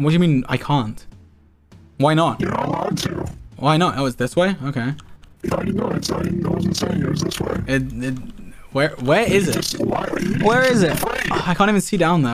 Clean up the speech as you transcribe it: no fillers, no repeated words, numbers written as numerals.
What do you mean I can't? Why not? You're not allowed to. Why not? Oh, it's this way? Okay. Yeah, I didn't know it. I wasn't saying it was this way. Where is it? Just, why are you Where is it? afraid? I can't even see down there.